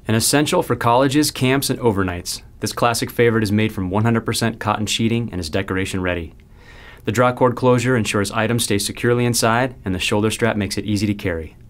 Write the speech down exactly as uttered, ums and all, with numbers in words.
An essential for colleges, camps, and overnights, this classic favorite is made from one hundred percent cotton sheeting and is decoration ready. The Drawcord closure ensures items stay securely inside, and the shoulder strap makes it easy to carry.